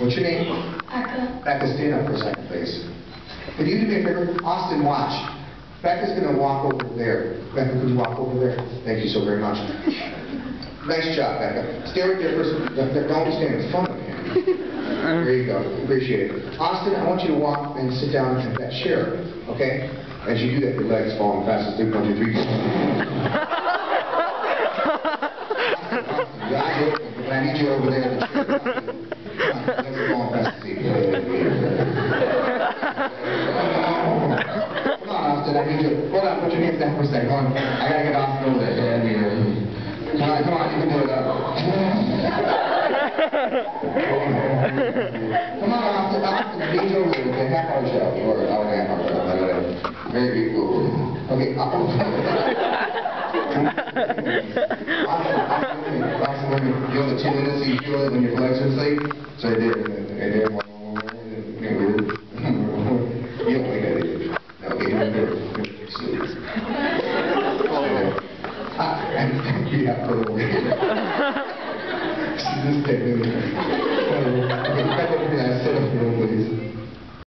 What's your name? Becca. Becca, stand up for a second, please. Can you do me a favor? Austin, watch. Becca's going to walk over there. Becca, could you walk over there? Thank you so very much. Nice job, Becca. Stay right there first. Don't stand in front of him. There you go. Appreciate it. Austin, I want you to walk and sit down in that chair, okay? As you do that, your legs falling fast as 1, 2, 3. Your eyes are open, but I need you over there in the chair. Come on, legs are falling fast as 8. Come on, Austin, I need you. Hold on, put your hands down for a second. Hold on. I gotta get Austin over there. Come on, you can do it. Come on, Austin, knees over there. It's a half-hour show. Or an hour and a half hour show. Whatever. Very cool. Okay, Austin, you know the chilliness you feel it when your legs are asleep? So I did. And then, you don't like that, do you? No, okay, you're good. Sleep. Yeah, put it away. This technique. Okay, back over here. Sit up here, please.